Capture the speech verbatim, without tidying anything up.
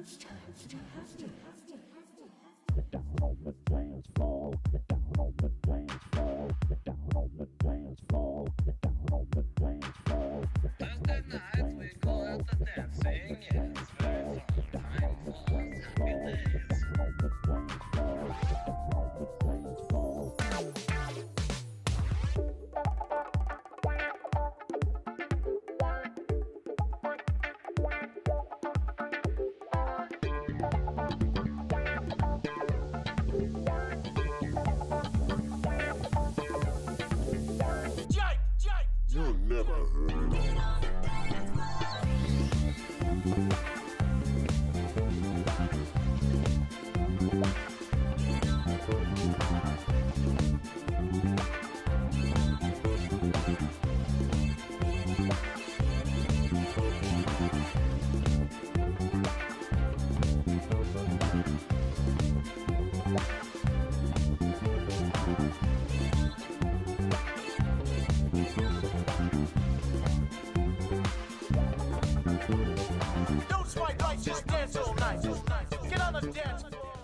Get down on the dance floor. Get down on the dance floor. Get down on the dance floor. Get down on the dance floor. Thursday nights we go out to dancing. Yes, there's some time for happy days. On the dance floor. Get down on the dance floor. You never heard of it. Don't swipe right, just dance all night. Get on the dance floor.